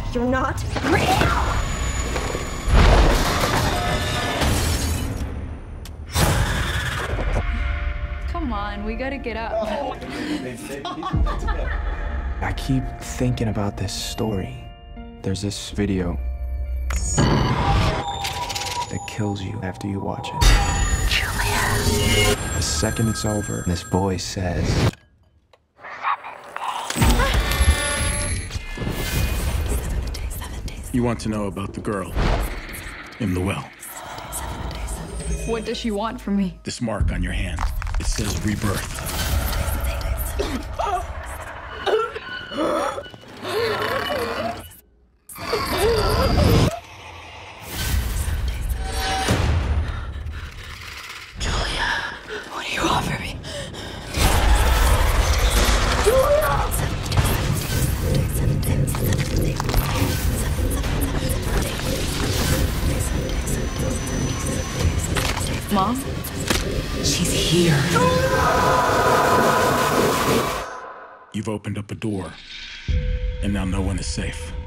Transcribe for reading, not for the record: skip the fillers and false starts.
You're not real! Come on, we gotta get up. I keep thinking about this story. There's this video that kills you after you watch it. Julia. The second it's over, this voice says, You want to know about the girl in the well. What does she want from me? This mark on your hand. It says rebirth. Julia, what do you want from me? Mom? She's here. You've opened up a door, and now no one is safe.